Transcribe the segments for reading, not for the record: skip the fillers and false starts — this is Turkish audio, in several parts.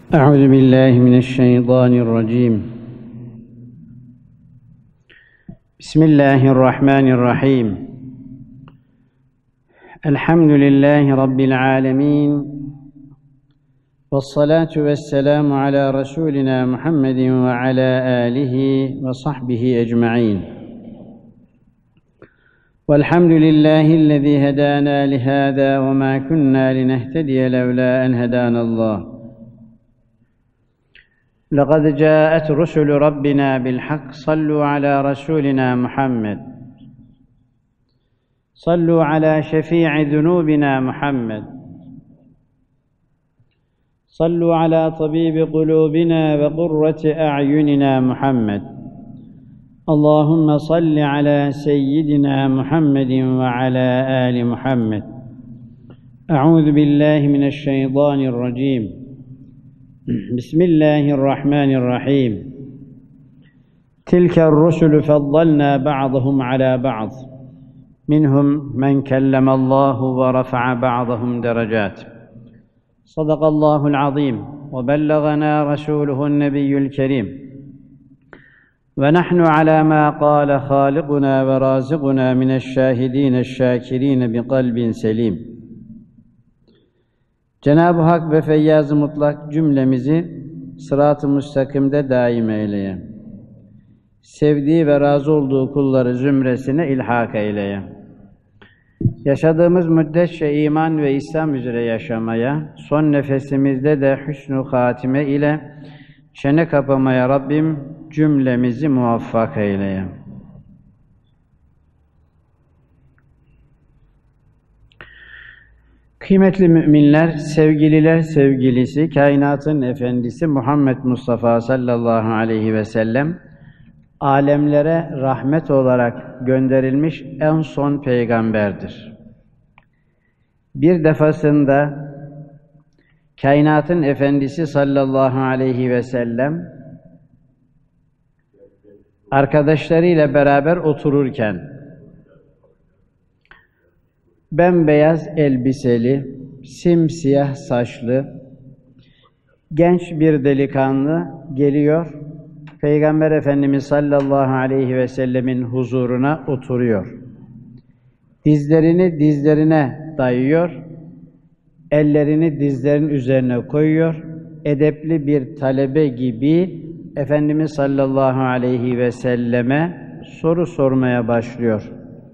أعوذ بالله من الشيطان الرجيم. بسم الله الرحمن الرحيم. الحمد لله رب العالمين، والصلاة والسلام على رسولنا محمد وعلى آله وصحبه أجمعين. والحمد لله الذي هدانا لهذا وما كنا لنهتدي لولا أن هدانا الله. لقد جاءت رسل ربنا بالحق، صلوا على رسولنا محمد، صلوا على شفيع ذنوبنا محمد، صلوا على طبيب قلوبنا وقرة أعيننا محمد. اللهم صل على سيدنا محمد وعلى آل محمد. أعوذ بالله من الشيطان الرجيم. بسم الله الرحمن الرحيم. تلك الرسل فضلنا بعضهم على بعض، منهم من كلم الله ورفع بعضهم درجات. صدق الله العظيم، وبلغنا رسوله النبي الكريم، ونحن على ما قال خالقنا ورازقنا من الشاهدين الشاكرين بقلب سليم. Cenab-ı Hak ve Feyyaz-ı Mutlak cümlemizi sırat-ı müstakimde daim eyleye. Sevdiği ve razı olduğu kulları zümresine ilhak eyleye. Yaşadığımız müddetçe iman ve İslam üzere yaşamaya, son nefesimizde de hüsnü hatime ile çene kapamaya Rabbim cümlemizi muvaffak eyleye. Kıymetli müminler, sevgililer sevgilisi, kainatın efendisi Muhammed Mustafa sallallahu aleyhi ve sellem, alemlere rahmet olarak gönderilmiş en son peygamberdir. Bir defasında kainatın efendisi sallallahu aleyhi ve sellem, arkadaşlarıyla beraber otururken, bembeyaz elbiseli, simsiyah saçlı, genç bir delikanlı geliyor, Peygamber Efendimiz sallallahu aleyhi ve sellemin huzuruna oturuyor. Dizlerini dizlerine dayıyor, ellerini dizlerin üzerine koyuyor, edepli bir talebe gibi Efendimiz sallallahu aleyhi ve selleme soru sormaya başlıyor.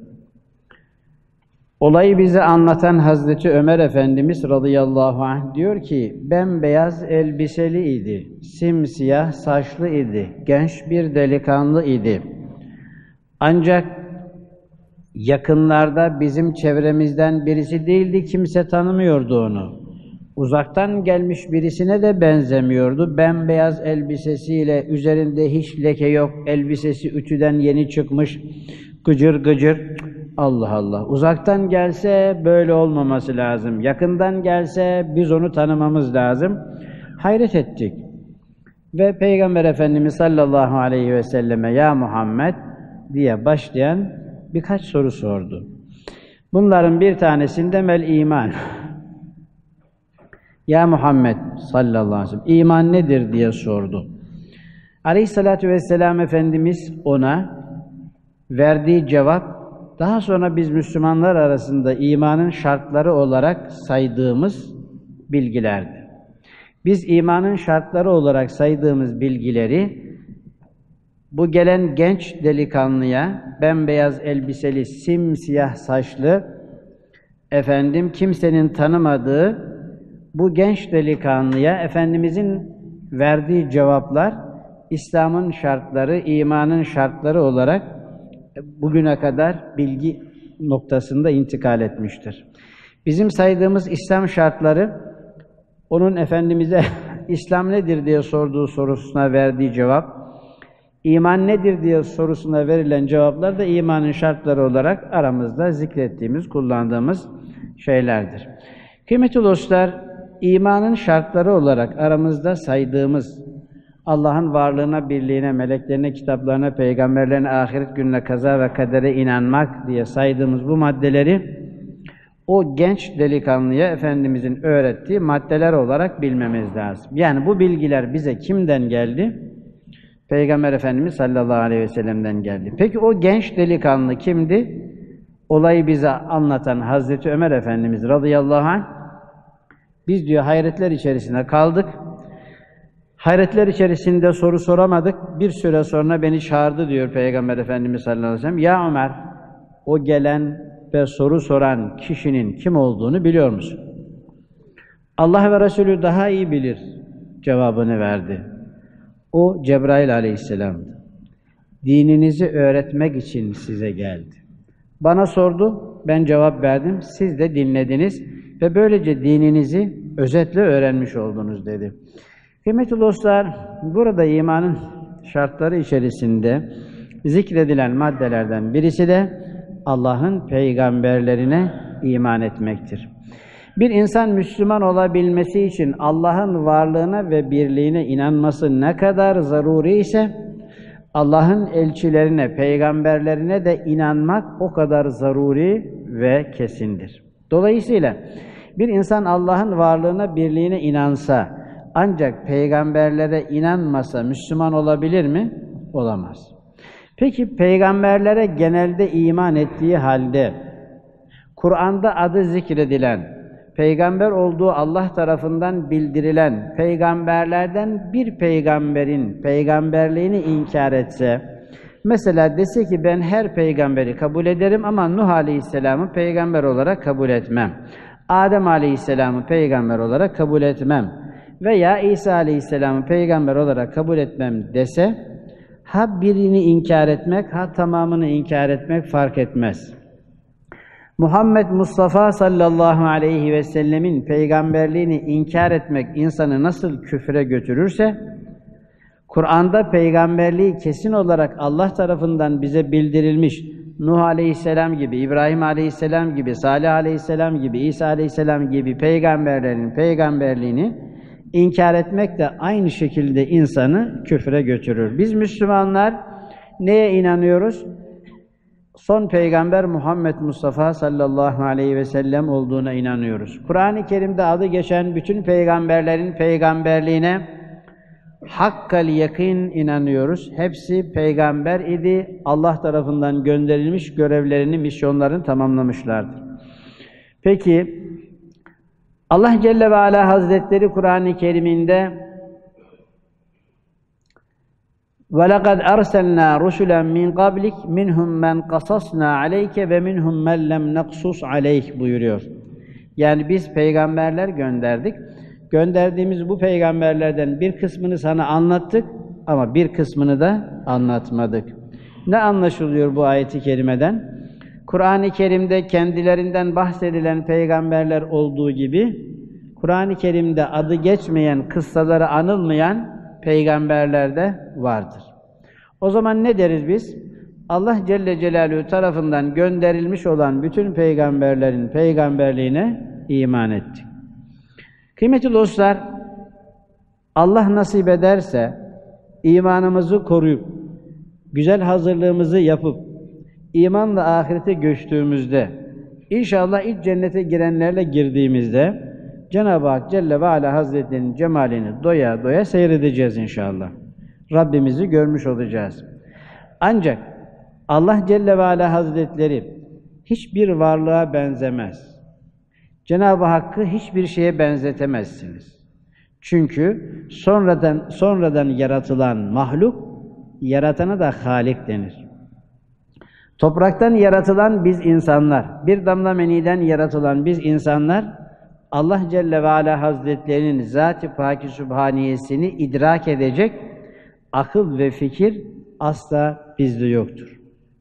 Olayı bize anlatan Hazreti Ömer Efendimiz radıyallahu anh diyor ki, bembeyaz elbiseli idi, simsiyah saçlı idi, genç bir delikanlı idi. Ancak yakınlarda bizim çevremizden birisi değildi, kimse tanımıyordu onu. Uzaktan gelmiş birisine de benzemiyordu. Bembeyaz elbisesiyle, üzerinde hiç leke yok, elbisesi ütüden yeni çıkmış, gıcır gıcır. Allah Allah! Uzaktan gelse böyle olmaması lazım. Yakından gelse biz onu tanımamız lazım. Hayret ettik. Ve Peygamber Efendimiz sallallahu aleyhi ve selleme ya Muhammed diye başlayan birkaç soru sordu. Bunların bir tanesinde mel iman. Ya Muhammed sallallahu aleyhi ve sellem, iman nedir diye sordu. Aleyhissalatu vesselam Efendimiz ona verdiği cevap, daha sonra biz Müslümanlar arasında imanın şartları olarak saydığımız bilgilerdi. Biz imanın şartları olarak saydığımız bilgileri bu gelen genç delikanlıya, bembeyaz elbiseli, simsiyah saçlı, kimsenin tanımadığı bu genç delikanlıya Efendimizin verdiği cevaplar, İslam'ın şartları, imanın şartları olarak bugüne kadar bilgi noktasında intikal etmiştir. Bizim saydığımız İslam şartları, onun Efendimiz'e İslam nedir diye sorduğu sorusuna verdiği cevap, iman nedir diye sorusuna verilen cevaplar da imanın şartları olarak aramızda zikrettiğimiz, kullandığımız şeylerdir. Kıymetli dostlar, imanın şartları olarak aramızda saydığımız, Allah'ın varlığına, birliğine, meleklerine, kitaplarına, peygamberlerine, ahiret gününe, kaza ve kadere inanmak diye saydığımız bu maddeleri o genç delikanlıya Efendimizin öğrettiği maddeler olarak bilmemiz lazım. Yani bu bilgiler bize kimden geldi? Peygamber Efendimiz sallallahu aleyhi ve sellem'den geldi. Peki o genç delikanlı kimdi? Olayı bize anlatan Hazreti Ömer Efendimiz radıyallahu anh, biz diyor hayretler içerisinde kaldık. Hayretler içerisinde soru soramadık. Bir süre sonra beni çağırdı diyor Peygamber Efendimiz sallallahu aleyhi ve sellem. Ya Ömer, o gelen ve soru soran kişinin kim olduğunu biliyor musun? Allah ve Resulü daha iyi bilir cevabını verdi. O Cebrail aleyhisselam'dı. Dininizi öğretmek için size geldi. Bana sordu, ben cevap verdim, siz de dinlediniz ve böylece dininizi özetle öğrenmiş oldunuz dedi. Kıymetli dostlar, burada imanın şartları içerisinde zikredilen maddelerden birisi de Allah'ın peygamberlerine iman etmektir. Bir insan Müslüman olabilmesi için Allah'ın varlığına ve birliğine inanması ne kadar zaruri ise, Allah'ın elçilerine, peygamberlerine de inanmak o kadar zaruri ve kesindir. Dolayısıyla bir insan Allah'ın varlığına, birliğine inansa, ancak peygamberlere inanmasa Müslüman olabilir mi? Olamaz. Peki peygamberlere genelde iman ettiği halde, Kur'an'da adı zikredilen, peygamber olduğu Allah tarafından bildirilen peygamberlerden bir peygamberin peygamberliğini inkar etse, mesela dese ki ben her peygamberi kabul ederim ama Nuh Aleyhisselam'ı peygamber olarak kabul etmem, Adem Aleyhisselam'ı peygamber olarak kabul etmem veya İsa Aleyhisselam'ı peygamber olarak kabul etmem dese, ha birini inkar etmek, ha tamamını inkar etmek fark etmez. Muhammed Mustafa sallallahu aleyhi ve sellemin peygamberliğini inkar etmek insanı nasıl küfre götürürse, Kur'an'da peygamberliği kesin olarak Allah tarafından bize bildirilmiş, Nuh aleyhisselam gibi, İbrahim aleyhisselam gibi, Salih aleyhisselam gibi, İsa aleyhisselam gibi peygamberlerin peygamberliğini inkar etmek de aynı şekilde insanı küfre götürür. Biz Müslümanlar neye inanıyoruz? Son peygamber Muhammed Mustafa sallallahu aleyhi ve sellem olduğuna inanıyoruz. Kur'an-ı Kerim'de adı geçen bütün peygamberlerin peygamberliğine hakkal yakin inanıyoruz. Hepsi peygamber idi. Allah tarafından gönderilmiş, görevlerini, misyonlarını tamamlamışlardır. Peki Allah Celle ve Ala Hazretleri Kur'an-ı Kerim'inde وَلَقَدْ أَرْسَلْنَا رُسُلًا مِنْ قَبْلِكَ مِنْهُمْ مَنْ قَصَصْنَا عَلَيْكَ وَمِنْهُمْ مَنْ لَمْ نَقْصُصْ عَلَيْكَ buyuruyor. Yani biz peygamberler gönderdik. Gönderdiğimiz bu peygamberlerden bir kısmını sana anlattık ama bir kısmını da anlatmadık. Ne anlaşılıyor bu ayet-i kerimeden? Kur'an-ı Kerim'de kendilerinden bahsedilen peygamberler olduğu gibi, Kur'an-ı Kerim'de adı geçmeyen, kıssaları anılmayan peygamberler de vardır. O zaman ne deriz biz? Allah Celle Celaluhu tarafından gönderilmiş olan bütün peygamberlerin peygamberliğine iman ettik. Kıymetli dostlar, Allah nasip ederse imanımızı koruyup, güzel hazırlığımızı yapıp, imanla ahirete göçtüğümüzde, inşallah ilk cennete girenlerle girdiğimizde, Cenab-ı Hak Celle ve Ala Hazretleri'nin cemalini doya doya seyredeceğiz inşallah. Rabbimizi görmüş olacağız. Ancak Allah Celle ve Ala Hazretleri hiçbir varlığa benzemez. Cenab-ı Hakk'ı hiçbir şeye benzetemezsiniz. Çünkü sonradan yaratılan mahluk, yaratana da Halik denir. Topraktan yaratılan biz insanlar, bir damla meniden yaratılan biz insanlar, Allah Celle ve Ala Hazretlerinin Zat-ı Pâk-i Sübhaniyesini idrak edecek akıl ve fikir asla bizde yoktur.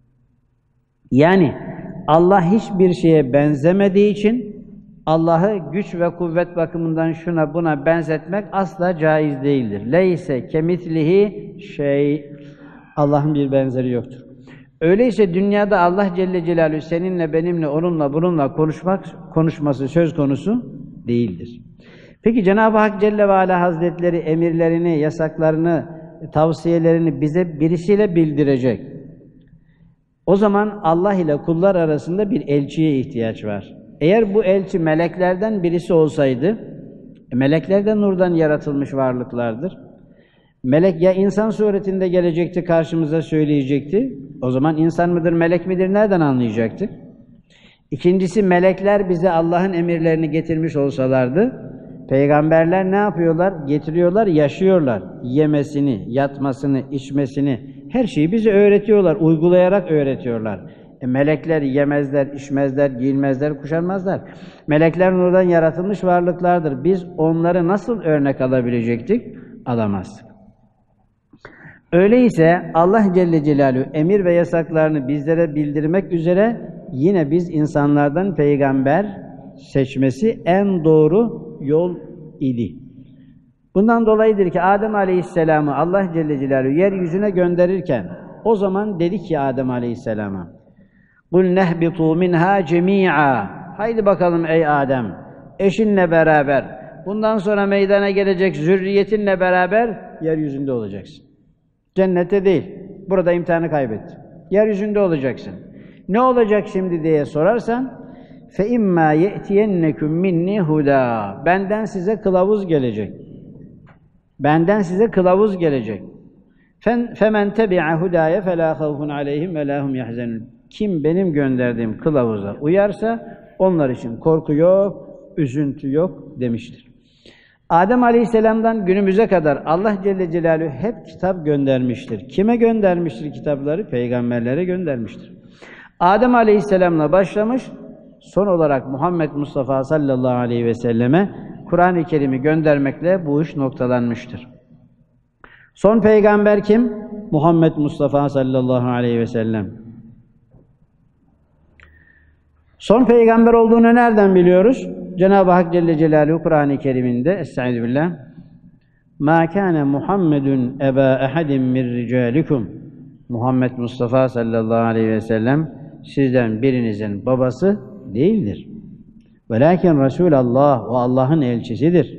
Yani Allah hiçbir şeye benzemediği için Allah'ı güç ve kuvvet bakımından şuna buna benzetmek asla caiz değildir. Leyse kemitlihi şey, Allah'ın bir benzeri yoktur. Öyleyse dünyada Allah Celle Celaluhu seninle, benimle, onunla, bununla konuşması söz konusu değildir. Peki Cenab-ı Hak Celle ve Ala Hazretleri emirlerini, yasaklarını, tavsiyelerini bize birisiyle bildirecek. O zaman Allah ile kullar arasında bir elçiye ihtiyaç var. Eğer bu elçi meleklerden birisi olsaydı, melekler de nurdan yaratılmış varlıklardır. Melek ya insan suretinde gelecekti, karşımıza söyleyecekti. O zaman insan mıdır, melek midir, nereden anlayacaktık? İkincisi, melekler bize Allah'ın emirlerini getirmiş olsalardı, peygamberler ne yapıyorlar? Getiriyorlar, yaşıyorlar. Yemesini, yatmasını, içmesini, her şeyi bize öğretiyorlar, uygulayarak öğretiyorlar. Melekler yemezler, içmezler, giyinmezler, kuşanmazlar. Melekler nurdan yaratılmış varlıklardır. Biz onları nasıl örnek alabilecektik? Alamazdık. Öyleyse Allah Celle Celaluhu emir ve yasaklarını bizlere bildirmek üzere yine biz insanlardan peygamber seçmesi en doğru yol idi. Bundan dolayıdır ki Adem Aleyhisselam'ı Allah Celle Celaluhu yeryüzüne gönderirken o zaman dedi ki Adem Aleyhisselam'a قُلْ نَهْبِطُوا مِنْهَا جَمِيعًا Haydi bakalım ey Adem, eşinle beraber, bundan sonra meydana gelecek zürriyetinle beraber yeryüzünde olacaksın. Cennette değil, burada imtihanı kaybettin. Yeryüzünde olacaksın. Ne olacak şimdi diye sorarsan, فَاِمَّا يَأْتِيَنَّكُمْ مِنِّي هُدًى Benden size kılavuz gelecek. Benden size kılavuz gelecek. فَمَنْ تَبِعَ هُدَايَ فَلَا خَوْفٌ عَلَيْهِمْ وَلَا هُمْ يَحْزَنُونَ Kim benim gönderdiğim kılavuza uyarsa, onlar için korku yok, üzüntü yok demiştir. Adem Aleyhisselam'dan günümüze kadar Allah Celle Celaluhu hep kitap göndermiştir. Kime göndermiştir kitapları? Peygamberlere göndermiştir. Adem Aleyhisselam'la başlamış, son olarak Muhammed Mustafa sallallahu aleyhi ve selleme Kur'an-ı Kerim'i göndermekle bu iş noktalanmıştır. Son peygamber kim? Muhammed Mustafa sallallahu aleyhi ve sellem. Son peygamber olduğunu nereden biliyoruz? Cenab-ı Hak Celle Celaluhu Kur'an-ı Kerim'inde Estaizu billah مَا كَانَ مُحَمَّدٌ اَبَا اَحَدٍ مِنْ رِجَالِكُمْ Muhammed Mustafa sallallahu aleyhi ve sellem sizden birinizin babası değildir. وَلَكِنْ Resulallah, o Allah'ın elçisidir.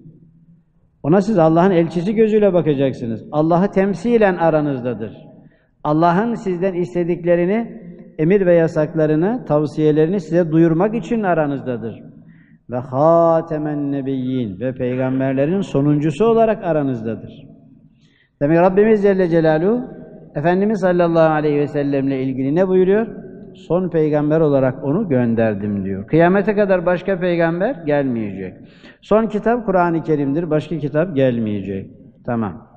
Ona siz Allah'ın elçisi gözüyle bakacaksınız. Allah'ı temsilen aranızdadır. Allah'ın sizden istediklerini, emir ve yasaklarını, tavsiyelerini size duyurmak için aranızdadır. Ve hâtemen nebiyyin ve peygamberlerin sonuncusu olarak aranızdadır. Demek Rabbimiz Celle Celaluhu Efendimiz sallallahu aleyhi ve sellemle ilgili ne buyuruyor? Son peygamber olarak onu gönderdim diyor. Kıyamete kadar başka peygamber gelmeyecek. Son kitap Kur'an-ı Kerim'dir, başka kitap gelmeyecek. Tamam.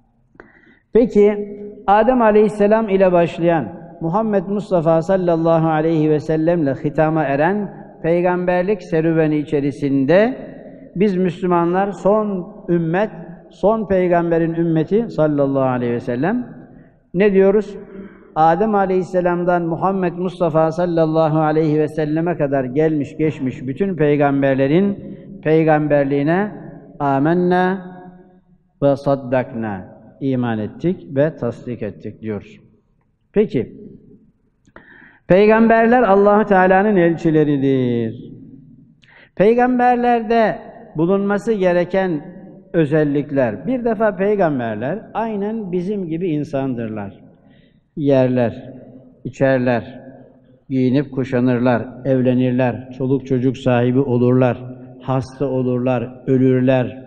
Peki Adem Aleyhisselam ile başlayan Muhammed Mustafa sallallahu aleyhi ve sellemle hitama eren peygamberlik serüveni içerisinde biz Müslümanlar son ümmet, son peygamberin ümmeti sallallahu aleyhi ve sellem ne diyoruz? Adem Aleyhisselam'dan Muhammed Mustafa sallallahu aleyhi ve selleme kadar gelmiş geçmiş bütün peygamberlerin peygamberliğine âmennâ ve saddaknâ iman ettik ve tasdik ettik diyoruz. Peki, peygamberler Allah-u Teala'nın elçileridir. Peygamberlerde bulunması gereken özellikler. Bir defa peygamberler aynen bizim gibi insandırlar. Yerler, içerler, giyinip kuşanırlar, evlenirler, çoluk çocuk sahibi olurlar, hasta olurlar, ölürler,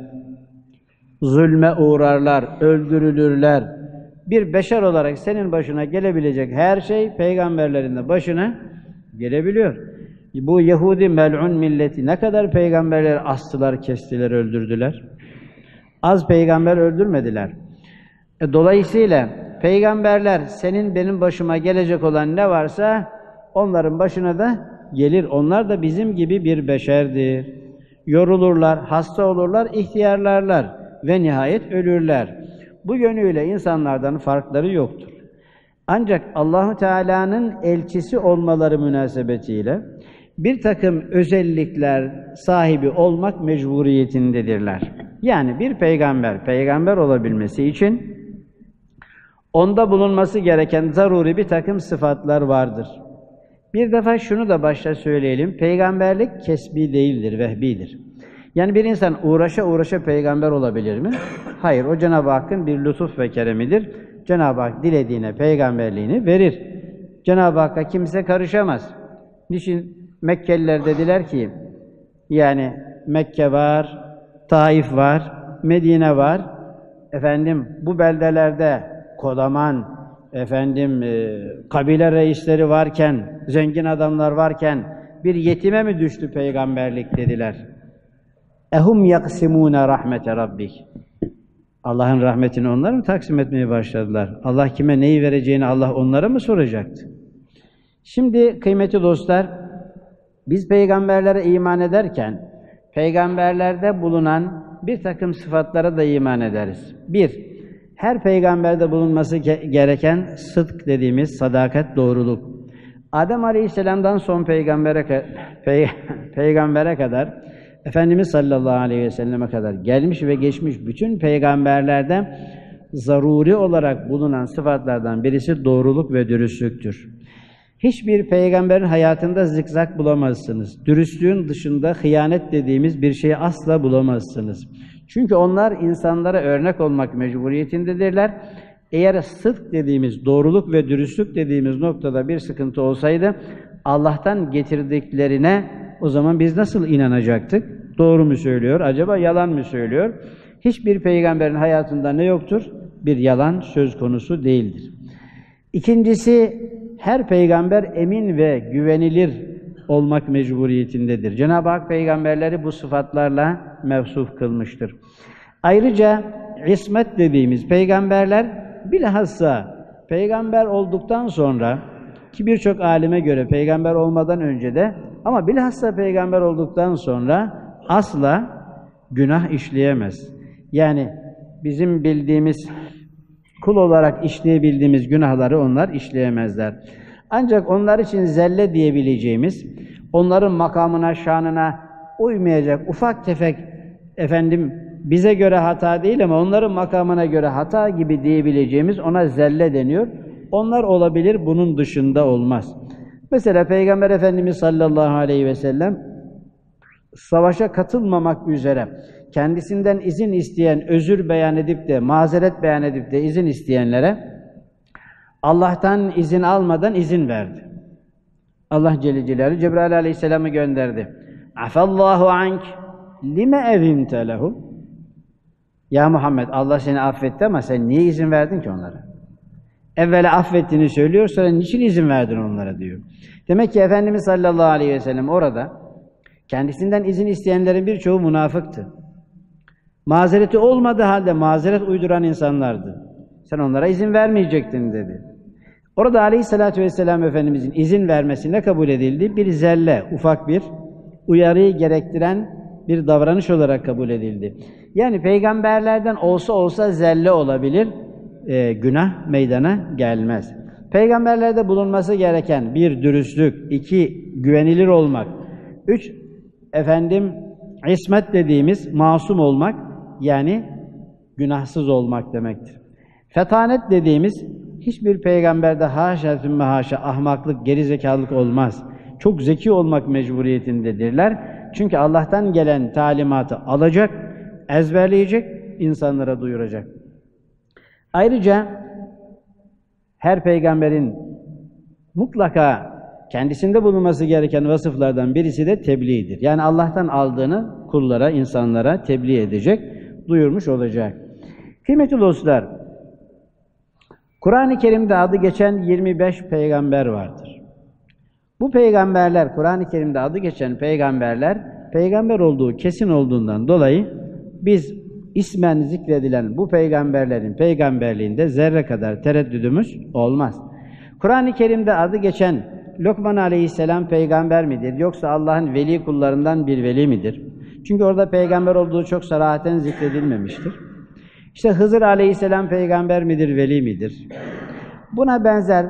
zulme uğrarlar, öldürülürler. Bir beşer olarak senin başına gelebilecek her şey peygamberlerin de başına gelebiliyor. Bu Yahudi mel'un milleti ne kadar peygamberler astılar, kestiler, öldürdüler. Az peygamber öldürmediler. Dolayısıyla peygamberler senin benim başıma gelecek olan ne varsa onların başına da gelir. Onlar da bizim gibi bir beşerdir. Yorulurlar, hasta olurlar, ihtiyarlarlar ve nihayet ölürler. Bu yönüyle insanlardan farkları yoktur. Ancak Allahu Teala'nın elçisi olmaları münasebetiyle bir takım özellikler sahibi olmak mecburiyetindedirler. Yani bir peygamber olabilmesi için onda bulunması gereken zaruri bir takım sıfatlar vardır. Bir defa şunu da başta söyleyelim, peygamberlik kesbi değildir, vehbidir. Yani bir insan uğraşa uğraşa peygamber olabilir mi? Hayır, o Cenab-ı Hakk'ın bir lütuf ve keremidir. Cenab-ı Hak dilediğine peygamberliğini verir. Cenab-ı Hakk'a kimse karışamaz. Niçin? Mekkeliler dediler ki, yani Mekke var, Taif var, Medine var. Efendim bu beldelerde kodaman kabile reisleri varken, zengin adamlar varken bir yetime mi düştü peygamberlik dediler. Ehum yaksimûne rahmete rabbik. Allah'ın rahmetini onlar mı taksim etmeye başladılar? Allah kime neyi vereceğini Allah onlara mı soracaktı? Şimdi kıymetli dostlar, biz peygamberlere iman ederken, peygamberlerde bulunan bir takım sıfatlara da iman ederiz. Bir, her peygamberde bulunması gereken sıdk dediğimiz sadakat, doğruluk. Adem Aleyhisselam'dan son peygambere kadar, Efendimiz sallallahu aleyhi ve selleme kadar gelmiş ve geçmiş bütün peygamberlerde zaruri olarak bulunan sıfatlardan birisi doğruluk ve dürüstlüktür. Hiçbir peygamberin hayatında zikzak bulamazsınız. Dürüstlüğün dışında hıyanet dediğimiz bir şeyi asla bulamazsınız. Çünkü onlar insanlara örnek olmak mecburiyetindedirler. Eğer sıdk dediğimiz, doğruluk ve dürüstlük dediğimiz noktada bir sıkıntı olsaydı, Allah'tan getirdiklerine o zaman biz nasıl inanacaktık? Doğru mu söylüyor, acaba yalan mı söylüyor? Hiçbir peygamberin hayatında ne yoktur? Bir yalan söz konusu değildir. İkincisi, her peygamber emin ve güvenilir olmak mecburiyetindedir. Cenab-ı Hak peygamberleri bu sıfatlarla mevsuf kılmıştır. Ayrıca ismet dediğimiz peygamberler bilhassa peygamber olduktan sonra, ki birçok alime göre peygamber olmadan önce de ama bilhassa peygamber olduktan sonra asla günah işleyemez. Yani bizim bildiğimiz, kul olarak işleyebildiğimiz günahları onlar işleyemezler. Ancak onlar için zelle diyebileceğimiz, onların makamına, şanına uymayacak ufak tefek, bize göre hata değil ama onların makamına göre hata gibi diyebileceğimiz ona zelle deniyor. Onlar olabilir, bunun dışında olmaz. Mesela Peygamber Efendimiz sallallahu aleyhi ve sellem savaşa katılmamak üzere kendisinden izin isteyen, özür beyan edip de, mazeret beyan edip de izin isteyenlere Allah'tan izin almadan izin verdi. Allah Celle Celaluhu Cebrail aleyhisselamı gönderdi. Afallahu ank lime evinte lehu. Ya Muhammed, Allah seni affetti ama sen niye izin verdin ki onlara? Evvela affettiğini söylüyor, sonra niçin izin verdin onlara diyor. Demek ki Efendimiz sallallahu aleyhi ve sellem orada kendisinden izin isteyenlerin birçoğu münafıktı. Mazereti olmadığı halde mazeret uyduran insanlardı. Sen onlara izin vermeyecektin dedi. Orada aleyhissalatü vesselam Efendimizin izin vermesi ne kabul edildi? Bir zelle, ufak bir uyarıyı gerektiren bir davranış olarak kabul edildi. Yani peygamberlerden olsa zelle olabilir, günah meydana gelmez. Peygamberlerde bulunması gereken bir dürüstlük, iki güvenilir olmak, üç ismet dediğimiz masum olmak, yani günahsız olmak demektir. Fetanet dediğimiz hiçbir peygamberde haşa sümme haşa ahmaklık, gerizekalılık olmaz. Çok zeki olmak mecburiyetindedirler. Çünkü Allah'tan gelen talimatı alacak, ezberleyecek, insanlara duyuracak. Ayrıca her peygamberin mutlaka kendisinde bulunması gereken vasıflardan birisi de tebliğdir. Yani Allah'tan aldığını kullara, insanlara tebliğ edecek, duyurmuş olacak. Kıymetli dostlar, Kur'an-ı Kerim'de adı geçen 25 peygamber vardır. Bu peygamberler, Kur'an-ı Kerim'de adı geçen peygamberler, peygamber olduğu kesin olduğundan dolayı biz ismen zikredilen bu peygamberlerin peygamberliğinde zerre kadar tereddüdümüz olmaz. Kur'an-ı Kerim'de adı geçen Lokman aleyhisselam peygamber midir? Yoksa Allah'ın veli kullarından bir veli midir? Çünkü orada peygamber olduğu çok sarahaten zikredilmemiştir. İşte Hızır aleyhisselam peygamber midir, veli midir? Buna benzer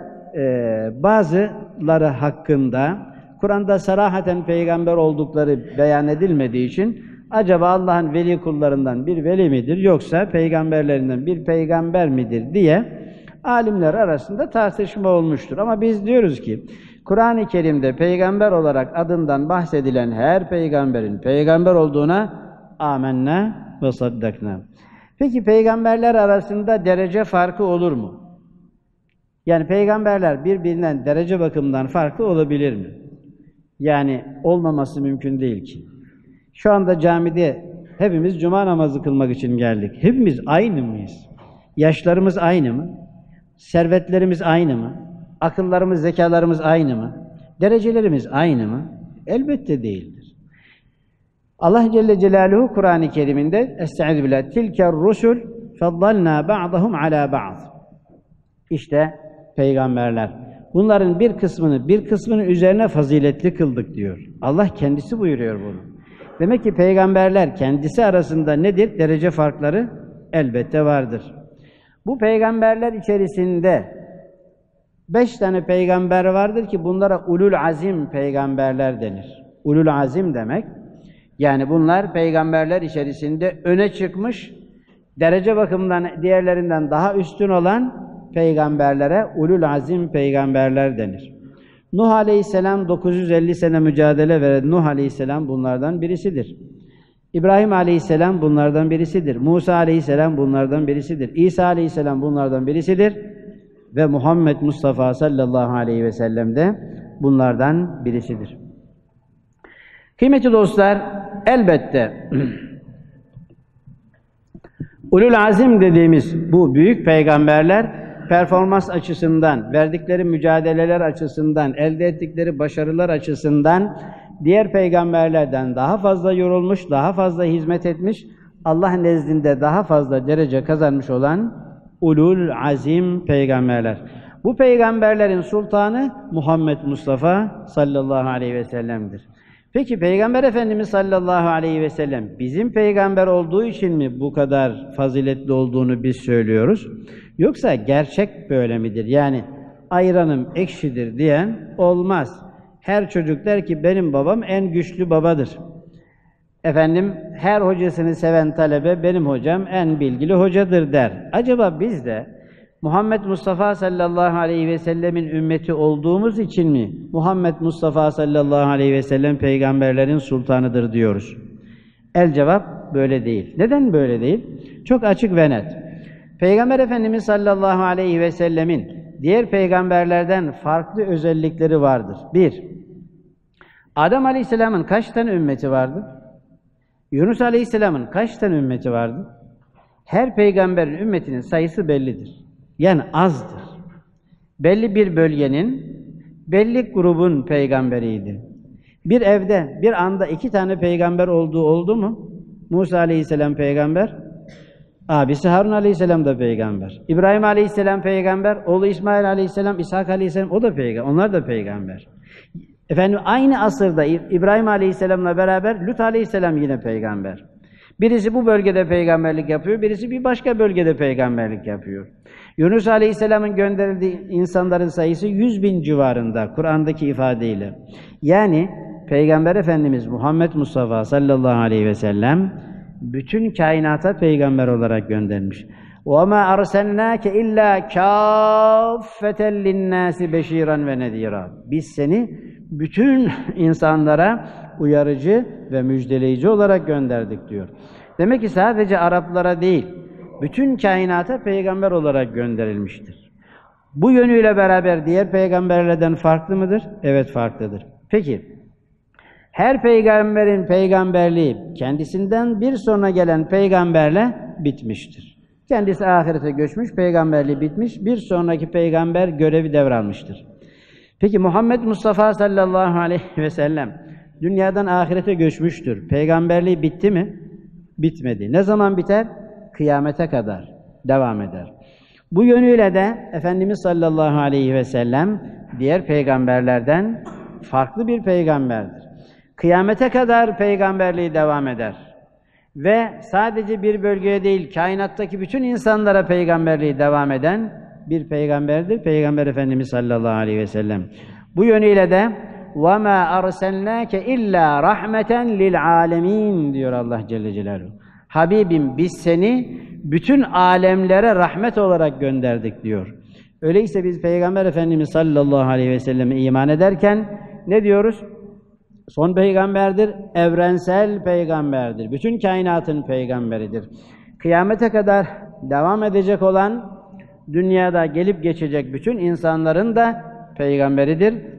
bazıları hakkında Kur'an'da sarahaten peygamber oldukları beyan edilmediği için acaba Allah'ın veli kullarından bir veli midir yoksa peygamberlerinden bir peygamber midir diye alimler arasında tartışma olmuştur. Ama biz diyoruz ki Kur'an-ı Kerim'de peygamber olarak adından bahsedilen her peygamberin peygamber olduğuna âmennâ ve saddaknâ. Peki peygamberler arasında derece farkı olur mu? Yani peygamberler birbirinden derece bakımından farklı olabilir mi? Yani olmaması mümkün değil ki. Şu anda camide hepimiz cuma namazı kılmak için geldik. Hepimiz aynı mıyız? Yaşlarımız aynı mı? Servetlerimiz aynı mı? Akıllarımız, zekalarımız aynı mı? Derecelerimiz aynı mı? Elbette değildir. Allah Celle Celaluhu Kur'an-ı Kerim'inde Estaizu billah tilker rusul faddalna ba'dahum ala ba'd. İşte peygamberler. Bunların bir kısmının üzerine faziletli kıldık diyor. Allah kendisi buyuruyor bunu. Demek ki peygamberler kendisi arasında nedir? Derece farkları elbette vardır. Bu peygamberler içerisinde 5 tane peygamber vardır ki bunlara ulul azim peygamberler denir. Ulul azim demek, yani bunlar peygamberler içerisinde öne çıkmış, derece bakımından diğerlerinden daha üstün olan peygamberlere ulul azim peygamberler denir. Nuh Aleyhisselam 950 sene mücadele veren Nuh Aleyhisselam bunlardan birisidir. İbrahim Aleyhisselam bunlardan birisidir. Musa Aleyhisselam bunlardan birisidir. İsa Aleyhisselam bunlardan birisidir. Ve Muhammed Mustafa sallallahu aleyhi ve sellem de bunlardan birisidir. Kıymetli dostlar, elbette ulul azim dediğimiz bu büyük peygamberler performans açısından, verdikleri mücadeleler açısından, elde ettikleri başarılar açısından diğer peygamberlerden daha fazla yorulmuş, daha fazla hizmet etmiş, Allah nezdinde daha fazla derece kazanmış olan ulul azim peygamberler. Bu peygamberlerin sultanı Muhammed Mustafa sallallahu aleyhi ve sellem'dir. Peki Peygamber Efendimiz sallallahu aleyhi ve sellem bizim peygamber olduğu için mi bu kadar faziletli olduğunu biz söylüyoruz? Yoksa gerçek böyle midir? Yani ayranım ekşidir diyen olmaz. Her çocuk der ki benim babam en güçlü babadır. Efendim her hocasını seven talebe benim hocam en bilgili hocadır der. Acaba biz de Muhammed Mustafa sallallahu aleyhi ve sellemin ümmeti olduğumuz için mi Muhammed Mustafa sallallahu aleyhi ve sellem peygamberlerin sultanıdır diyoruz? El cevap böyle değil. Neden böyle değil? Çok açık ve net. Peygamber Efendimiz sallallahu aleyhi ve sellemin diğer peygamberlerden farklı özellikleri vardır. 1. Adem Aleyhisselam'ın kaç tane ümmeti vardı? Yunus Aleyhisselam'ın kaç tane ümmeti vardı? Her peygamberin ümmetinin sayısı bellidir. Yani azdır. Belli bir bölgenin, belli grubun peygamberiydi. Bir evde, bir anda 2 tane peygamber olduğu oldu mu? Musa Aleyhisselam peygamber, abisi Harun Aleyhisselam da peygamber. İbrahim Aleyhisselam peygamber, oğlu İsmail Aleyhisselam, İshak Aleyhisselam o da peygamber. Onlar da peygamber. Efendim aynı asırda İbrahim Aleyhisselam'la beraber Lut Aleyhisselam yine peygamber. Birisi bu bölgede peygamberlik yapıyor, birisi bir başka bölgede peygamberlik yapıyor. Yunus Aleyhisselam'ın gönderildiği insanların sayısı 100.000 civarında Kur'an'daki ifadeyle. Yani Peygamber Efendimiz Muhammed Mustafa sallallahu aleyhi ve sellem bütün kainata peygamber olarak göndermiş. وَمَا أَرْسَلْنَاكَ إِلَّا كَافَّةً لِلنَّاسِ بَشِيرًا وَنَذِيرًا. Biz seni bütün insanlara uyarıcı ve müjdeleyici olarak gönderdik diyor. Demek ki sadece Araplara değil, bütün kainata peygamber olarak gönderilmiştir. Bu yönüyle beraber diğer peygamberlerden farklı mıdır? Evet farklıdır. Peki, her peygamberin peygamberliği kendisinden bir sonra gelen peygamberle bitmiştir. Kendisi ahirete göçmüş, peygamberliği bitmiş, bir sonraki peygamber görevi devralmıştır. Peki Muhammed Mustafa sallallahu aleyhi ve sellem dünyadan ahirete göçmüştür. Peygamberliği bitti mi? Bitmedi. Ne zaman biter? Kıyamete kadar devam eder. Bu yönüyle de Efendimiz sallallahu aleyhi ve sellem diğer peygamberlerden farklı bir peygamberdir. Kıyamete kadar peygamberliği devam eder. Ve sadece bir bölgeye değil, kainattaki bütün insanlara peygamberliği devam eden bir peygamberdir. Peygamber Efendimiz sallallahu aleyhi ve sellem. Bu yönüyle de وَمَا أَرْسَلْنَاكَ إِلَّا رَحْمَةً لِلْعَالَمِينَ diyor Allah Celle Celaluhu. Habibim biz seni bütün alemlere rahmet olarak gönderdik diyor. Öyleyse biz Peygamber Efendimiz sallallahu aleyhi ve selleme iman ederken ne diyoruz? Son peygamberdir, evrensel peygamberdir. Bütün kainatın peygamberidir. Kıyamete kadar devam edecek olan, dünyada gelip geçecek bütün insanların da peygamberidir.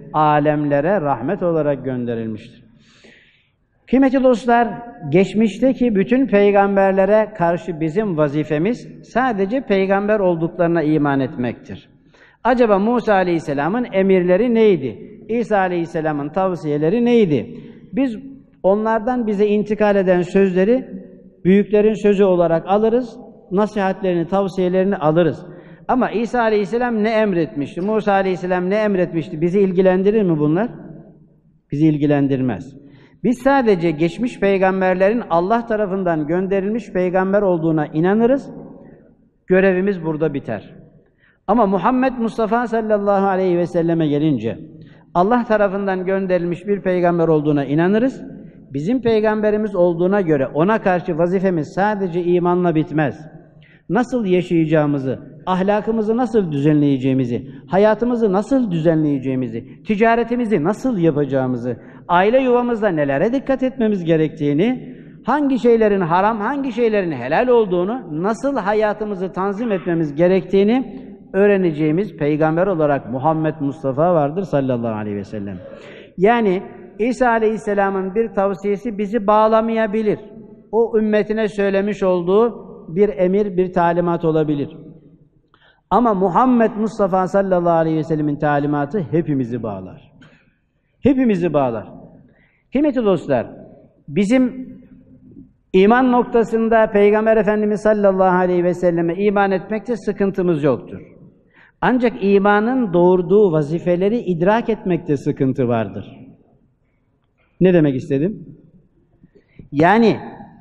alemlere rahmet olarak gönderilmiştir. Kıymetli dostlar, geçmişteki bütün peygamberlere karşı bizim vazifemiz sadece peygamber olduklarına iman etmektir. Acaba Musa Aleyhisselam'ın emirleri neydi? İsa Aleyhisselam'ın tavsiyeleri neydi? Biz onlardan bize intikal eden sözleri büyüklerin sözü olarak alırız, nasihatlerini, tavsiyelerini alırız. Ama İsa Aleyhisselam ne emretmişti? Musa Aleyhisselam ne emretmişti? Bizi ilgilendirir mi bunlar? Bizi ilgilendirmez. Biz sadece geçmiş peygamberlerin Allah tarafından gönderilmiş peygamber olduğuna inanırız. Görevimiz burada biter. Ama Muhammed Mustafa sallallahu aleyhi ve selleme gelince Allah tarafından gönderilmiş bir peygamber olduğuna inanırız. Bizim peygamberimiz olduğuna göre ona karşı vazifemiz sadece imanla bitmez. Nasıl yaşayacağımızı, ahlakımızı nasıl düzenleyeceğimizi, hayatımızı nasıl düzenleyeceğimizi, ticaretimizi nasıl yapacağımızı, aile yuvamızda nelere dikkat etmemiz gerektiğini, hangi şeylerin haram, hangi şeylerin helal olduğunu, nasıl hayatımızı tanzim etmemiz gerektiğini öğreneceğimiz peygamber olarak Muhammed Mustafa vardır sallallahu aleyhi ve sellem. Yani İsa Aleyhisselam'ın bir tavsiyesi bizi bağlamayabilir. O ümmetine söylemiş olduğu bir emir, bir talimat olabilir. Ama Muhammed Mustafa sallallahu aleyhi ve sellemin talimatı hepimizi bağlar. Hepimizi bağlar. Kıymetli dostlar, bizim iman noktasında Peygamber Efendimiz sallallahu aleyhi ve selleme iman etmekte sıkıntımız yoktur. Ancak imanın doğurduğu vazifeleri idrak etmekte sıkıntı vardır. Ne demek istedim? Yani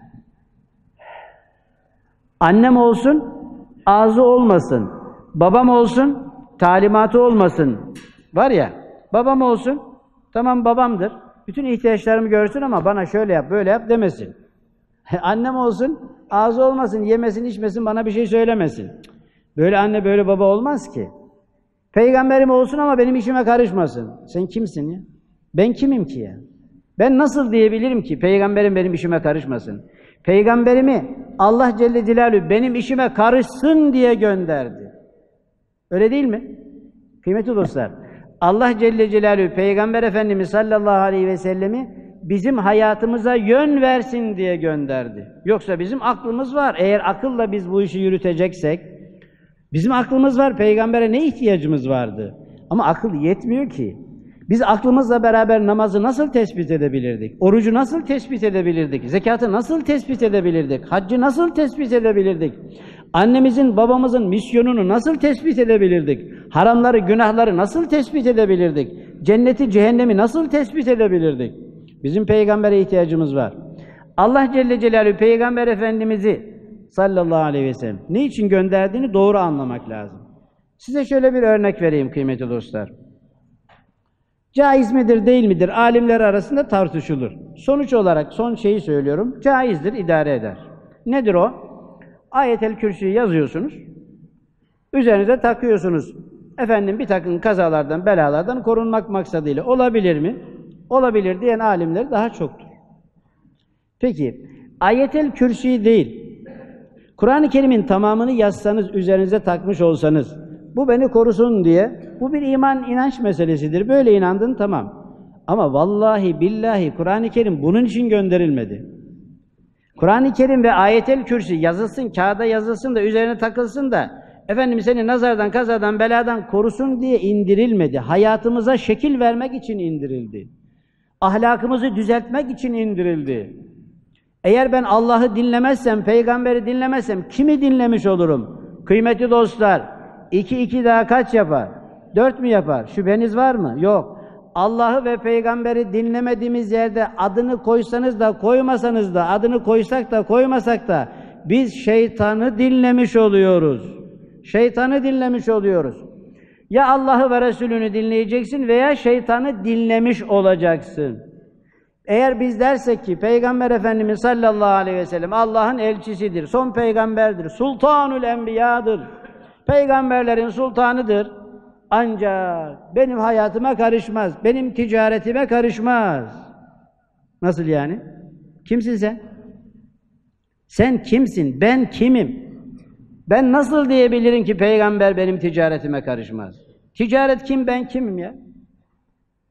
annem olsun, ağzı olmasın. Babam olsun, talimatı olmasın. Var ya, babam olsun, tamam babamdır. Bütün ihtiyaçlarımı görsün ama bana şöyle yap, böyle yap demesin. Annem olsun, ağzı olmasın, yemesin, içmesin, bana bir şey söylemesin. Böyle anne, böyle baba olmaz ki. Peygamberim olsun ama benim işime karışmasın. Sen kimsin ya? Ben kimim ki ya? Ben nasıl diyebilirim ki peygamberim benim işime karışmasın? Peygamberimi Allah Celle Celaluhu benim işime karışsın diye gönderdi. Öyle değil mi? Kıymetli dostlar, Allah Celle Celaluhu Peygamber Efendimiz sallallahu aleyhi ve sellemi bizim hayatımıza yön versin diye gönderdi. Yoksa bizim aklımız var. Eğer akılla biz bu işi yürüteceksek, bizim aklımız var. Peygambere ne ihtiyacımız vardı? Ama akıl yetmiyor ki. Biz aklımızla beraber namazı nasıl tespit edebilirdik? Orucu nasıl tespit edebilirdik? Zekatı nasıl tespit edebilirdik? Haccı nasıl tespit edebilirdik? Annemizin, babamızın misyonunu nasıl tespit edebilirdik? Haramları, günahları nasıl tespit edebilirdik? Cenneti, cehennemi nasıl tespit edebilirdik? Bizim peygambere ihtiyacımız var. Allah Celle Celaluhu Peygamber Efendimiz'i sallallahu aleyhi ve sellem niçin gönderdiğini doğru anlamak lazım. Size şöyle bir örnek vereyim kıymetli dostlar. Caiz midir, değil midir? Alimler arasında tartışılır. Sonuç olarak son şeyi söylüyorum. Caizdir, idare eder. Nedir o? Ayet-el Kürsü'yü yazıyorsunuz. Üzerinize takıyorsunuz. Efendim bir takım kazalardan, belalardan korunmak maksadıyla. Olabilir mi? Olabilir diyen alimler daha çoktur. Peki, Ayet-el Kürsü'yü değil, Kur'an-ı Kerim'in tamamını yazsanız, üzerinize takmış olsanız, bu beni korusun diye, bu bir iman, inanç meselesidir. Böyle inandın, tamam. Ama vallahi, billahi Kur'an-ı Kerim bunun için gönderilmedi. Kur'an-ı Kerim ve Ayet-el Kürsü yazılsın, kağıda yazılsın da üzerine takılsın da efendim seni nazardan, kazadan, beladan korusun diye indirilmedi. Hayatımıza şekil vermek için indirildi. Ahlakımızı düzeltmek için indirildi. Eğer ben Allah'ı dinlemezsem, peygamberi dinlemezsem kimi dinlemiş olurum? Kıymetli dostlar, 2 daha kaç yapar? 4 mü yapar? Şüpheniz var mı? Yok. Allah'ı ve peygamberi dinlemediğimiz yerde adını koysanız da koymasanız da, adını koysak da koymasak da biz şeytanı dinlemiş oluyoruz. Şeytanı dinlemiş oluyoruz. Ya Allah'ı ve Resulünü dinleyeceksin veya şeytanı dinlemiş olacaksın. Eğer biz dersek ki Peygamber Efendimiz sallallahu aleyhi ve sellem Allah'ın elçisidir, son peygamberdir, sultanül enbiyadır, peygamberlerin sultanıdır, ancak benim hayatıma karışmaz, benim ticaretime karışmaz. Nasıl yani? Kimsin sen? Sen kimsin? Ben kimim? Ben nasıl diyebilirim ki peygamber benim ticaretime karışmaz? Ticaret kim, ben kimim ya?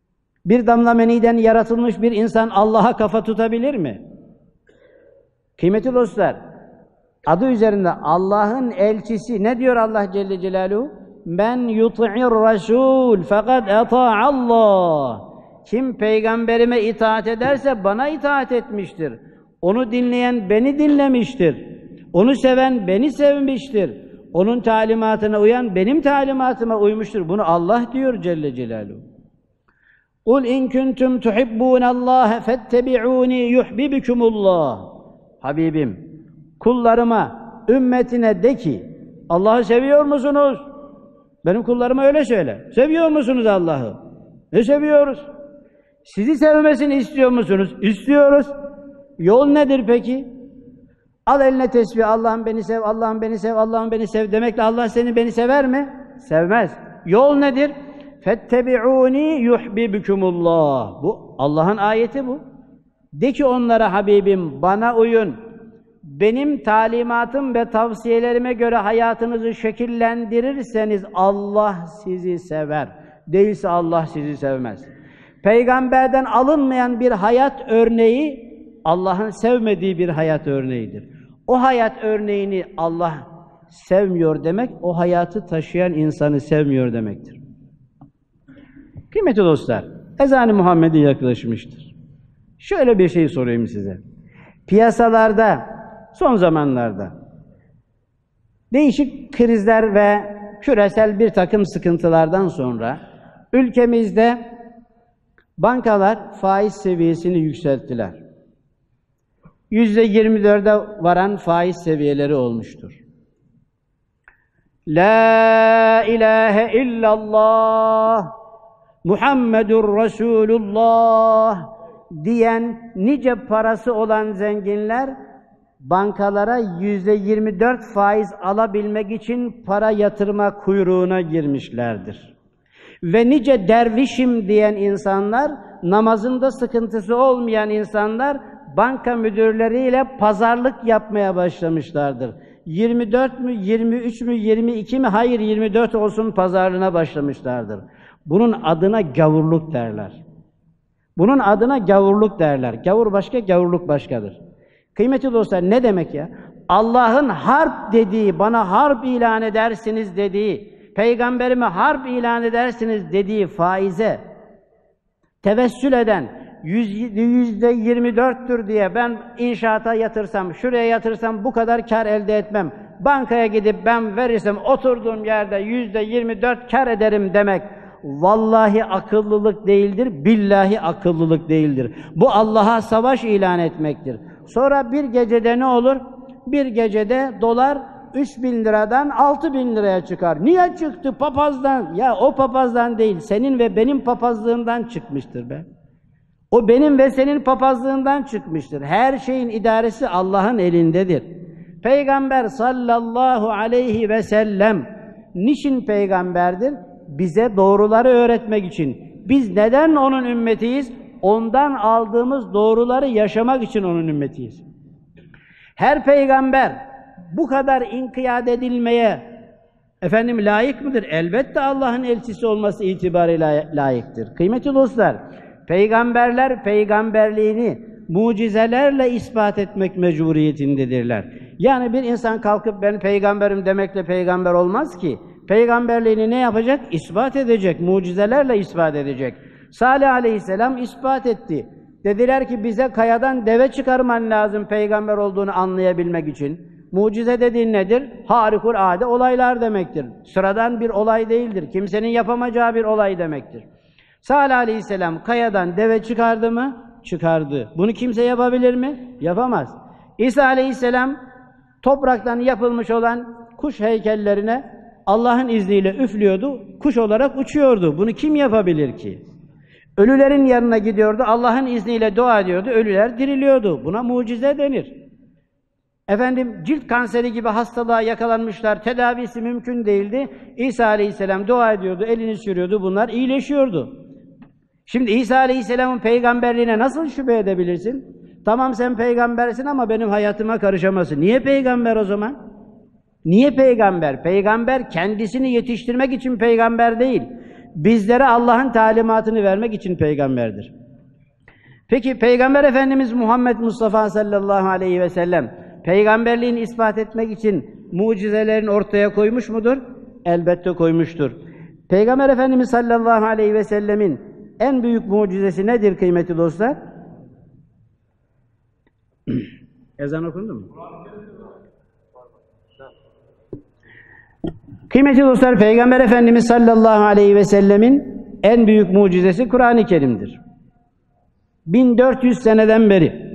Bir damla meniden yaratılmış bir insan Allah'a kafa tutabilir mi? Kıymetli dostlar, adı üzerinde Allah'ın elçisi, ne diyor Allah Celle Celaluhu? Men yuti'ir rasul fekad ata'allah. Kim peygamberime itaat ederse bana itaat etmiştir. Onu dinleyen beni dinlemiştir. Onu seven beni sevmiştir. Onun talimatına uyan benim talimatıma uymuştur. Bunu Allah diyor Celle Celaluhu. Kul in kuntum tuhibbunallaha fettebi'uni yuhibbukumullah. Habibim, kullarıma, ümmetine de ki, Allah'ı seviyor musunuz? Benim kullarıma öyle söyle. Seviyor musunuz Allah'ı? Ne seviyoruz? Sizi sevmesini istiyor musunuz? İstiyoruz. Yol nedir peki? Al eline tesbih, Allah'ım beni sev, Allah'ım beni sev, Allah'ım beni sev demekle Allah seni beni sever mi? Sevmez. Yol nedir? Fettebi'uni yuhibbukumullah. Bu Allah'ın ayeti bu. De ki onlara Habibim, bana uyun. Benim talimatım ve tavsiyelerime göre hayatınızı şekillendirirseniz Allah sizi sever. Değilse Allah sizi sevmez. Peygamberden alınmayan bir hayat örneği Allah'ın sevmediği bir hayat örneğidir. O hayat örneğini Allah sevmiyor demek, o hayatı taşıyan insanı sevmiyor demektir. Kıymetli dostlar, ezan-ı Muhammed'e yaklaşmıştır. Şöyle bir şey sorayım size. Piyasalarda, son zamanlarda değişik krizler ve küresel bir takım sıkıntılardan sonra ülkemizde bankalar faiz seviyesini yükselttiler. %24'e varan faiz seviyeleri olmuştur. La ilahe illallah Muhammedur Resulullah diyen nice parası olan zenginler bankalara %24 faiz alabilmek için para yatırma kuyruğuna girmişlerdir. Ve nice dervişim diyen insanlar, namazında sıkıntısı olmayan insanlar banka müdürleriyle pazarlık yapmaya başlamışlardır. 24 mü, 23 mü, 22 mi? Hayır 24 olsun pazarlığına başlamışlardır. Bunun adına gavurluk derler. Bunun adına gavurluk derler. Gavur başka, gavurluk başkadır. Kıymetli dostlar, ne demek ya? Allah'ın harp dediği, bana harp ilan edersiniz dediği, peygamberime harp ilan edersiniz dediği faize tevessül eden, %24'tür diye ben inşaata yatırsam, şuraya yatırsam bu kadar kar elde etmem. Bankaya gidip ben verirsem oturduğum yerde %24 kar ederim demek. Vallahi akıllılık değildir, billahi akıllılık değildir. Bu Allah'a savaş ilan etmektir. Sonra bir gecede ne olur? Bir gecede dolar 3.000 liradan 6.000 liraya çıkar. Niye çıktı? Papazdan. Ya o papazdan değil, senin ve benim papazlığımdan çıkmıştır be. O benim ve senin papazlığından çıkmıştır. Her şeyin idaresi Allah'ın elindedir. Peygamber sallallahu aleyhi ve sellem niçin peygamberdir? Bize doğruları öğretmek için. Biz neden onun ümmetiyiz? Ondan aldığımız doğruları yaşamak için onun ümmetiyiz. Her peygamber bu kadar inkiyat edilmeye layık mıdır? Elbette Allah'ın elçisi olması itibariyle layıktır. Kıymetli dostlar, peygamberler peygamberliğini mucizelerle ispat etmek mecburiyetindedirler. Yani bir insan kalkıp ben peygamberim demekle peygamber olmaz ki. Peygamberliğini ne yapacak? İspat edecek, mucizelerle ispat edecek. Salih aleyhisselam ispat etti. Dediler ki bize kayadan deve çıkarman lazım peygamber olduğunu anlayabilmek için. Mucize dediğin nedir? Harikulade olaylar demektir. Sıradan bir olay değildir. Kimsenin yapamayacağı bir olay demektir. Salih aleyhisselam kayadan deve çıkardı mı? Çıkardı. Bunu kimse yapabilir mi? Yapamaz. İsa aleyhisselam topraktan yapılmış olan kuş heykellerine Allah'ın izniyle üflüyordu, kuş olarak uçuyordu. Bunu kim yapabilir ki? Ölülerin yanına gidiyordu, Allah'ın izniyle dua ediyordu, ölüler diriliyordu. Buna mucize denir. Cilt kanseri gibi hastalığa yakalanmışlar, tedavisi mümkün değildi. İsa aleyhisselam dua ediyordu, elini sürüyordu, bunlar iyileşiyordu. Şimdi İsa aleyhisselamın peygamberliğine nasıl şüphe edebilirsin? Tamam sen peygambersin ama benim hayatıma karışamazsın. Niye peygamber o zaman? Niye peygamber? Peygamber kendisini yetiştirmek için peygamber değil. bizlere Allah'ın talimatını vermek için peygamberdir. Peki Peygamber Efendimiz Muhammed Mustafa sallallahu aleyhi ve sellem peygamberliğini ispat etmek için mucizelerini ortaya koymuş mudur? Elbette koymuştur. Peygamber Efendimiz sallallahu aleyhi ve sellemin en büyük mucizesi nedir kıymetli dostlar? Ezan okundu mu? Kıymetli dostlar, Peygamber Efendimiz sallallahu aleyhi ve sellemin en büyük mucizesi Kur'an-ı Kerim'dir. 1400 seneden beri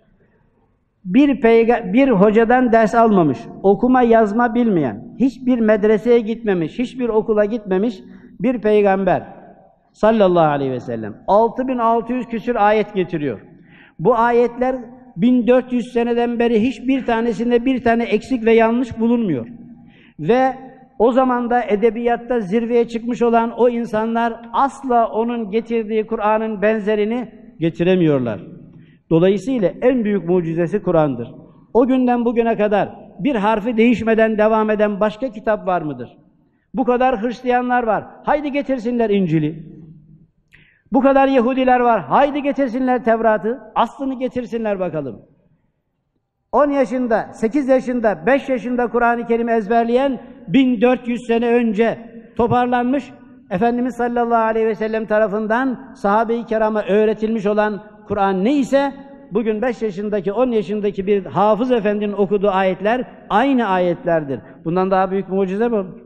bir hocadan ders almamış, okuma yazma bilmeyen, hiçbir medreseye gitmemiş, hiçbir okula gitmemiş bir peygamber sallallahu aleyhi ve sellem 6600 küsur ayet getiriyor. Bu ayetler 1400 seneden beri hiçbir tanesinde bir tane eksik ve yanlış bulunmuyor. Ve o zaman da edebiyatta zirveye çıkmış olan o insanlar asla onun getirdiği Kur'an'ın benzerini getiremiyorlar. Dolayısıyla en büyük mucizesi Kur'an'dır. O günden bugüne kadar bir harfi değişmeden devam eden başka kitap var mıdır? Bu kadar Hristiyanlar var, haydi getirsinler İncil'i. Bu kadar Yahudiler var, haydi getirsinler Tevrat'ı, aslını getirsinler bakalım. 10 yaşında, 8 yaşında, 5 yaşında Kur'an-ı Kerim ezberleyen 1400 sene önce toparlanmış, Efendimiz sallallahu aleyhi ve sellem tarafından sahabe-i kirama öğretilmiş olan Kur'an neyse, bugün 5 yaşındaki, 10 yaşındaki bir hafız efendinin okuduğu ayetler aynı ayetlerdir. Bundan daha büyük mucize mi olur?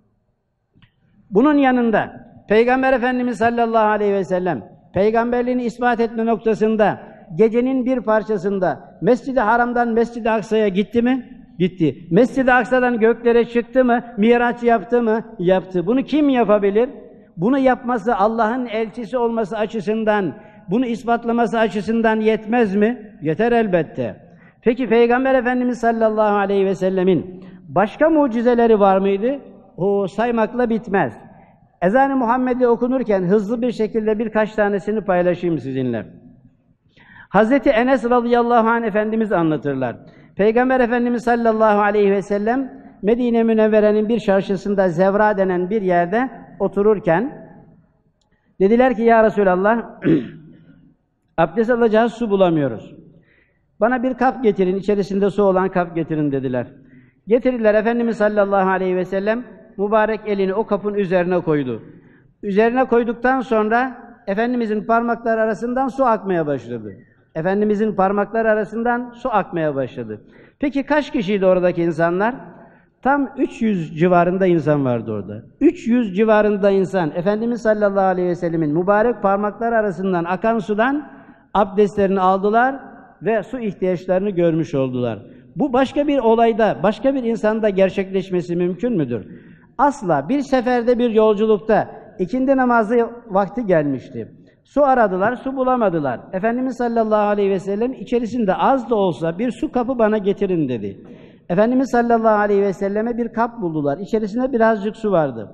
Bunun yanında Peygamber Efendimiz sallallahu aleyhi ve sellem peygamberliğini ispat etme noktasında gecenin bir parçasında Mescid-i Haram'dan Mescid-i Aksa'ya gitti mi? Gitti. Mescid-i Aksa'dan göklere çıktı mı? Miraç yaptı mı? Yaptı. Bunu kim yapabilir? Bunu yapması Allah'ın elçisi olması açısından, bunu ispatlaması açısından yetmez mi? Yeter elbette. Peki Peygamber Efendimiz sallallahu aleyhi ve sellemin başka mucizeleri var mıydı? O saymakla bitmez. Ezan-ı Muhammed'i okunurken hızlı bir şekilde birkaç tanesini paylaşayım sizinle. Hazreti Enes radıyallahu anh Efendimiz anlatırlar. Peygamber Efendimiz sallallahu aleyhi ve sellem Medine Münevvere'nin bir çarşısında Zevra denen bir yerde otururken dediler ki ya Resulallah abdest alacağız, su bulamıyoruz. Bana bir kap getirin, içerisinde su olan kap getirin dediler. Getirdiler, Efendimiz sallallahu aleyhi ve sellem mübarek elini o kapın üzerine koydu. Üzerine koyduktan sonra Efendimizin parmakları arasından su akmaya başladı. Efendimizin parmakları arasından su akmaya başladı. Peki kaç kişiydi oradaki insanlar? Tam 300 civarında insan vardı orada. 300 civarında insan Efendimiz sallallahu aleyhi ve sellemin mübarek parmakları arasından akan sudan abdestlerini aldılar ve su ihtiyaçlarını görmüş oldular. Bu başka bir olayda, başka bir insanda gerçekleşmesi mümkün müdür? Asla. Bir seferde, bir yolculukta ikindi namazı vakti gelmişti. Su aradılar, su bulamadılar. Efendimiz sallallahu aleyhi ve sellem içerisinde az da olsa bir su kapı bana getirin dedi. Efendimiz sallallahu aleyhi ve selleme bir kap buldular. İçerisinde birazcık su vardı.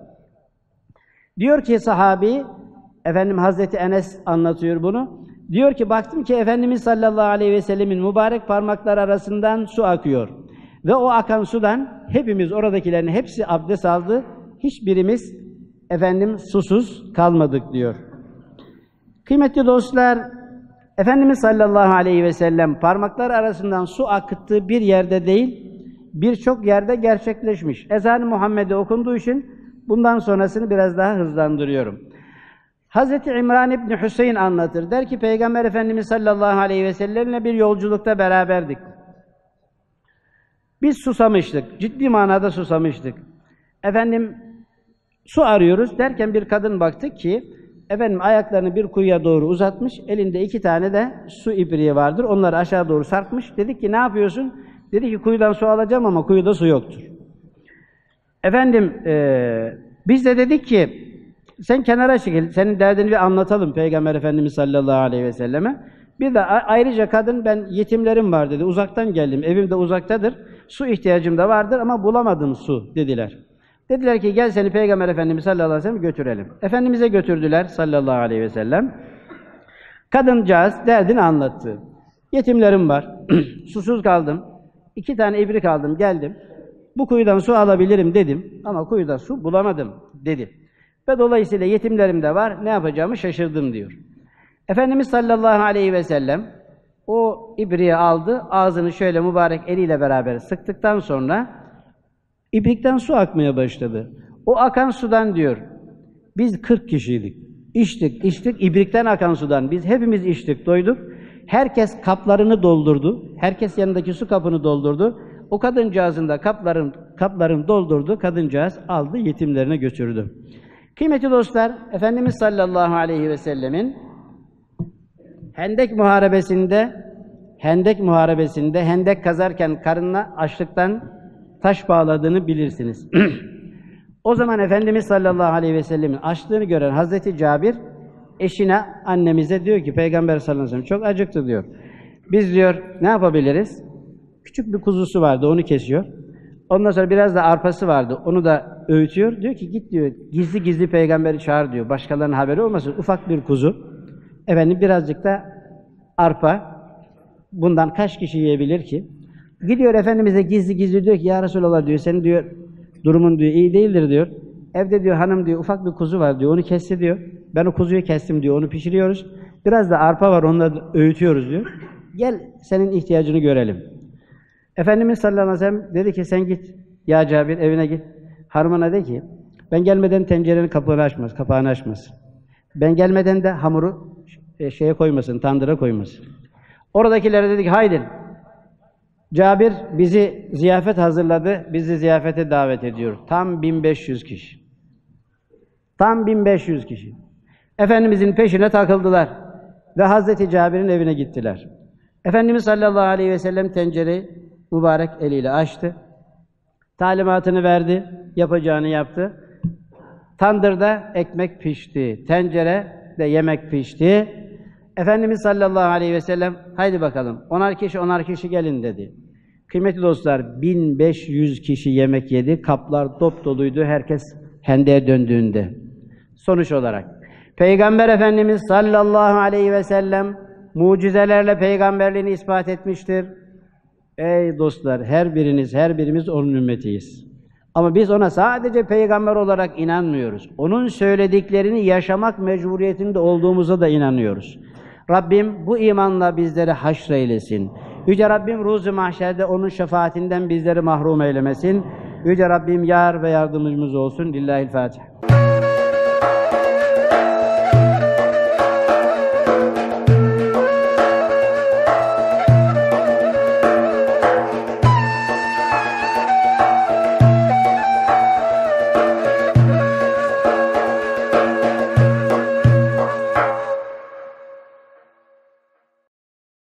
Diyor ki sahabi, efendim Hazreti Enes anlatıyor bunu. Diyor ki baktım ki Efendimiz sallallahu aleyhi ve sellemin mübarek parmakları arasından su akıyor. Ve o akan sudan hepimiz, oradakilerin hepsi abdest aldı. Hiçbirimiz efendim susuz kalmadık diyor. Kıymetli dostlar, Efendimiz sallallahu aleyhi ve sellem parmaklar arasından su akıttığı bir yerde değil, birçok yerde gerçekleşmiş. Ezan-ı Muhammed'e okunduğu için bundan sonrasını biraz daha hızlandırıyorum. Hazreti İmran İbni Hüseyin anlatır. Der ki Peygamber Efendimiz sallallahu aleyhi ve sellemle bir yolculukta beraberdik. Biz susamıştık. Ciddi manada susamıştık. Efendim su arıyoruz derken bir kadın baktık ki efendim ayaklarını bir kuyuya doğru uzatmış. Elinde 2 tane de su ibriği vardır. Onları aşağı doğru sarkmış. Dedik ki ne yapıyorsun? Dedi ki kuyudan su alacağım ama kuyuda su yoktur. Efendim biz de dedik ki sen kenara çekil, senin derdini bir anlatalım Peygamber Efendimiz sallallahu aleyhi ve selleme. Bir de ayrıca kadın ben yetimlerim var dedi, uzaktan geldim, evim de uzaktadır, su ihtiyacım da vardır ama bulamadım su dediler. Dediler ki gel seni Peygamber Efendimiz sallallahu aleyhi ve sellem götürelim. Efendimiz'e götürdüler sallallahu aleyhi ve sellem. Kadıncağız derdini anlattı. Yetimlerim var, susuz kaldım, 2 tane ibrik aldım geldim, bu kuyudan su alabilirim dedim ama kuyuda su bulamadım dedi. ve dolayısıyla yetimlerim de var, ne yapacağımı şaşırdım diyor. Efendimiz sallallahu aleyhi ve sellem o ibriği aldı, ağzını şöyle mübarek eliyle beraber sıktıktan sonra ibrikten su akmaya başladı. O akan sudan diyor, biz 40 kişiydik. İçtik, ibrikten akan sudan. Biz hepimiz içtik, doyduk. Herkes kaplarını doldurdu. Herkes yanındaki su kapını doldurdu. O kadıncağızın da kaplarını doldurdu. Kadıncağız aldı, yetimlerine götürdü. Kıymetli dostlar, Efendimiz sallallahu aleyhi ve sellemin Hendek Muharebesi'nde hendek kazarken karnına açlıktan taş bağladığını bilirsiniz. O zaman Efendimiz sallallahu aleyhi ve sellemin açlığını gören Hazreti Cabir eşine, annemize diyor ki Peygamber sallallahu aleyhi ve sellem çok acıktı diyor. Biz diyor ne yapabiliriz? Küçük bir kuzusu vardı, onu kesiyor. Ondan sonra biraz da arpası vardı, onu da öğütüyor. Diyor ki git diyor, gizli gizli peygamberi çağır diyor. Başkalarının haberi olmasın, ufak bir kuzu. Efendim birazcık da arpa. Bundan kaç kişi yiyebilir ki? Gidiyor Efendimiz'e gizli gizli diyor ki ya Resulallah diyor, senin diyor durumun diyor iyi değildir diyor. Evde diyor hanım diyor ufak bir kuzu var diyor, onu kesti diyor. Ben o kuzuyu kestim diyor, onu pişiriyoruz. Biraz da arpa var, onu da öğütüyoruz diyor. Gel senin ihtiyacını görelim. Efendimiz sallallahu aleyhi ve sellem dedi ki sen git ya Cabir, evine git. Hanımına de ki ben gelmeden tencerenin kapağını açmaz. Ben gelmeden de hamuru şeye koymasın, tandıra koymasın. Oradakilere dedi ki haydi. Cabir bizi ziyafet hazırladı, bizi ziyafete davet ediyor. Tam 1500 kişi. Tam 1500 kişi. Efendimizin peşine takıldılar ve Hazreti Cabir'in evine gittiler. Efendimiz sallallahu aleyhi ve sellem tencereyi mübarek eliyle açtı. Talimatını verdi, yapacağını yaptı. Tandırda ekmek pişti, tencerede yemek pişti. Efendimiz sallallahu aleyhi ve sellem haydi bakalım 10'ar kişi gelin dedi. Kıymetli dostlar 1500 kişi yemek yedi, kaplar dop doluydu herkes hendeğe döndüğünde. Sonuç olarak Peygamber Efendimiz sallallahu aleyhi ve sellem mucizelerle peygamberliğini ispat etmiştir. Ey dostlar her birimiz onun ümmetiyiz. Ama biz ona sadece peygamber olarak inanmıyoruz. Onun söylediklerini yaşamak mecburiyetinde olduğumuza da inanıyoruz. Rabbim bu imanla bizleri haşreylesin. Yüce Rabbim ruzu mahşerde onun şefaatinden bizleri mahrum eylemesin. Yüce Rabbim yar ve yardımcımız olsun. Lillahil Fatiha.